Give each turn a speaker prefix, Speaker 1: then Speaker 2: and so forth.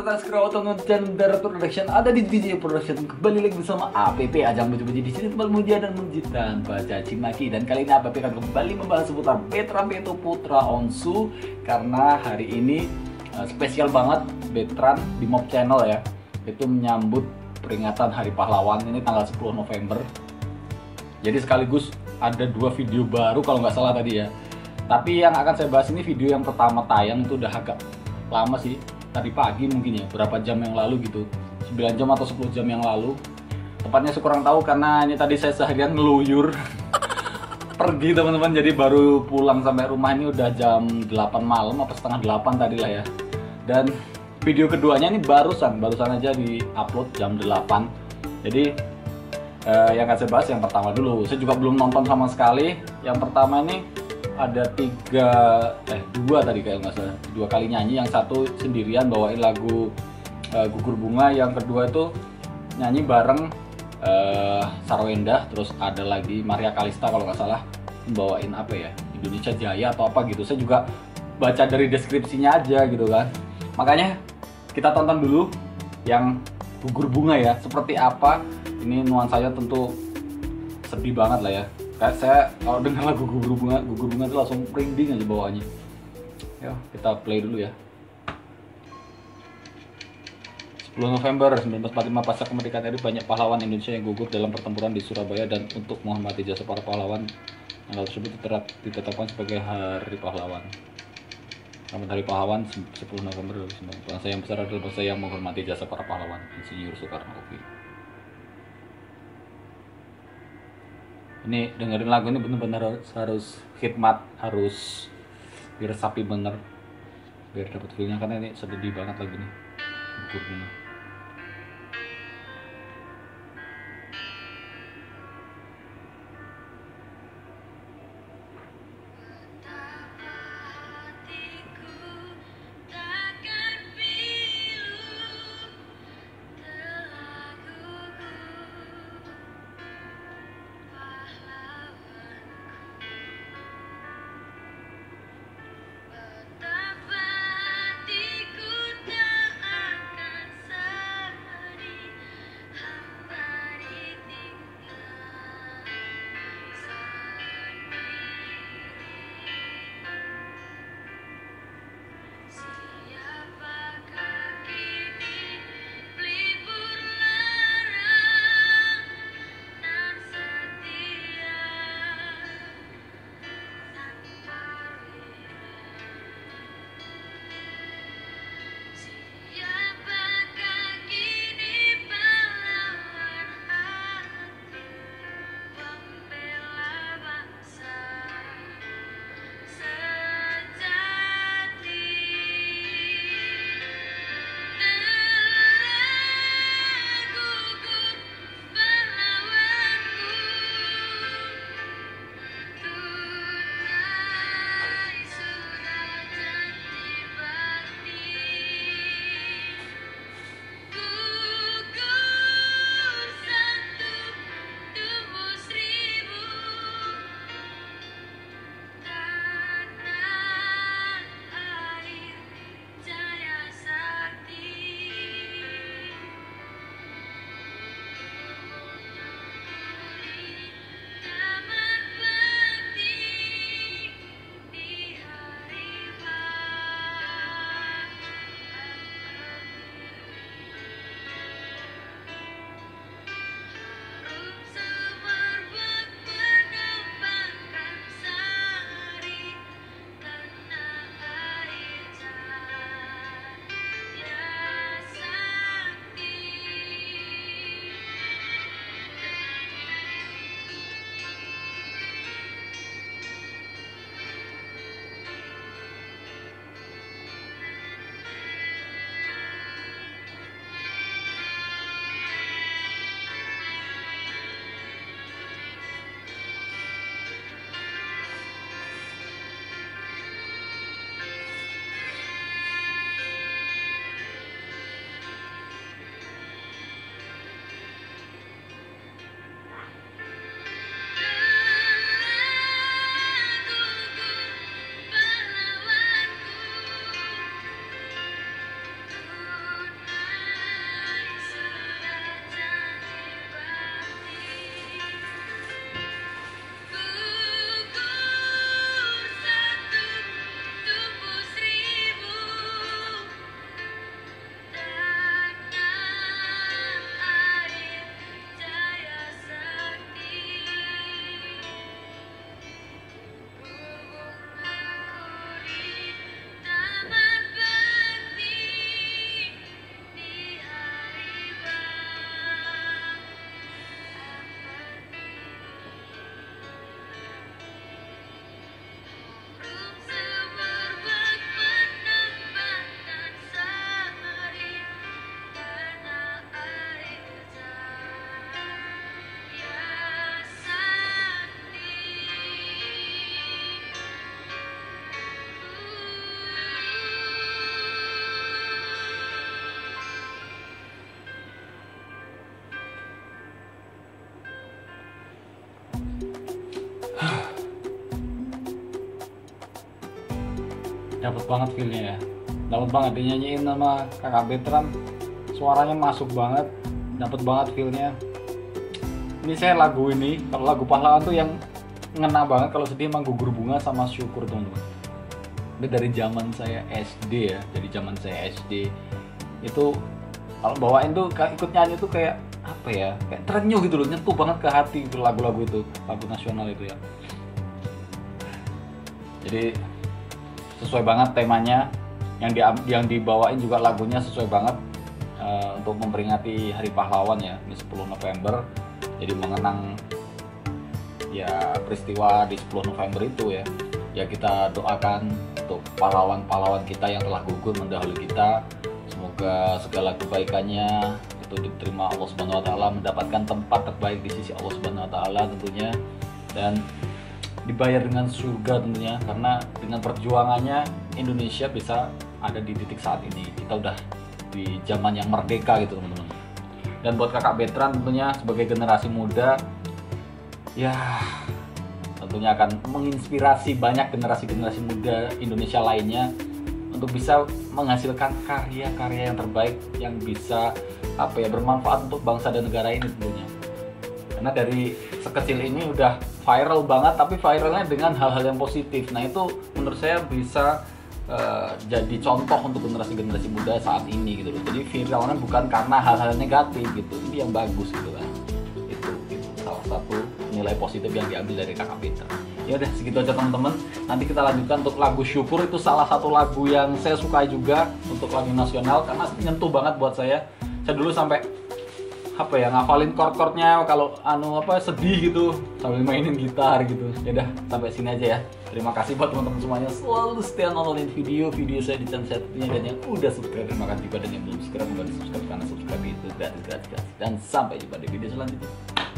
Speaker 1: Martas Kerawaton dan Darah Production ada di DJ Production. Kembali lagi bersama APP Ajang Baju-Baju di sini tempat mulia dan menjid tanpa caci maki. Dan kali ini APP akan kembali membahas seputar Bertrand Beto Putra Onsu karena hari ini spesial banget Bertrand di Mob Channel ya. Itu menyambut peringatan Hari Pahlawan ini tanggal 10 November. Jadi sekaligus ada 2 video baru kalau nggak salah tadi ya. Tapi yang akan saya bahas ini video yang pertama tayang itu udah agak lama sih, tadi pagi mungkin ya, berapa jam yang lalu gitu, 9 jam atau 10 jam yang lalu tepatnya, saya kurang tahu karena ini tadi saya seharian ngeluyur pergi teman-teman, jadi baru pulang sampai rumah ini udah jam 8 malam apa setengah 8 tadi lah ya. Dan video keduanya ini barusan aja di upload jam 8. Jadi yang akan saya bahas yang pertama dulu, saya juga belum nonton sama sekali. Yang pertama ini ada 2 tadi kayak nggak salah, 2 kali nyanyi. Yang satu sendirian bawain lagu Gugur Bunga, yang kedua itu nyanyi bareng Sarwenda, terus ada lagi Maria Kalista kalau nggak salah bawain apa ya, Indonesia Jaya atau apa gitu. Saya juga baca dari deskripsinya aja gitu kan, makanya kita tonton dulu yang Gugur Bunga ya, seperti apa. Ini nuansanya tentu sedih banget lah ya. Kayak saya kalau dengar lagu Gugur Bunga itu langsung merinding aja bawaannya. Ya, kita play dulu ya. 10 November 1945 pasca kemerdekaan RI, banyak pahlawan Indonesia yang gugur dalam pertempuran di Surabaya, dan untuk menghormati jasa para pahlawan, tanggal tersebut ditetapkan sebagai Hari Pahlawan. Selamat Hari Pahlawan 10 November 1945. Bangsa yang besar adalah bangsa yang menghormati jasa para pahlawan. Insinyur Soekarno. Oke. Ini dengerin lagu ini bener-bener harus khidmat, harus diresapi bener biar dapat feelnya, karena ini sedih banget lagu ini. Gugur Bunga. Dapat banget feelnya ya, dapat banget dinyanyiin sama kakak Betran, suaranya masuk banget, dapat banget feelnya. Ini saya lagu ini, kalau lagu Pahlawan tuh yang ngena banget, kalau sedih emang Gugur Bunga sama Syukur teman-teman. Ini dari zaman saya SD ya, dari zaman saya SD itu kalau bawain tuh ikut nyanyi tuh kayak apa ya, kayak terenyuh gitu loh, nyentuh banget ke hati gitu lagu-lagu itu, lagu nasional itu ya. Jadi sesuai banget temanya, yang dibawain juga lagunya sesuai banget untuk memperingati Hari Pahlawan ya, di 10 November. Jadi mengenang ya peristiwa di 10 November itu ya. Ya kita doakan untuk pahlawan-pahlawan kita yang telah gugur mendahului kita. Semoga segala kebaikannya itu diterima Allah Subhanahu wa taala, mendapatkan tempat terbaik di sisi Allah Subhanahu wa taala tentunya, dan dibayar dengan surga tentunya, karena dengan perjuangannya Indonesia bisa ada di titik saat ini. Kita udah di zaman yang merdeka gitu teman-teman. Dan buat kakak Betran tentunya sebagai generasi muda ya tentunya akan menginspirasi banyak generasi-generasi muda Indonesia lainnya untuk bisa menghasilkan karya-karya yang terbaik yang bisa bermanfaat untuk bangsa dan negara ini tentunya. Karena dari sekecil ini udah viral banget, tapi viralnya dengan hal-hal yang positif. Nah itu menurut saya bisa jadi contoh untuk generasi-generasi muda saat ini gitu loh. Jadi viralnya bukan karena hal-hal negatif gitu, ini yang bagus gitu kan. Itu salah satu nilai positif yang diambil dari kakak Peter. Ya udah segitu aja teman-teman. Nanti kita lanjutkan untuk lagu Syukur, itu salah satu lagu yang saya sukai juga untuk lagu nasional karena nyentuh banget buat saya. Saya dulu sampai ngafalin chord-chordnya kalau sedih gitu sambil mainin gitar gitu. Ya udah sampai sini aja ya. Terima kasih buat teman-teman semuanya selalu setia nontonin video saya di channel saya, dan yang udah subscribe terima kasih juga, dan yang belum subscribe juga di subscribe karena subscribe itu gratis. Dan sampai jumpa di video selanjutnya.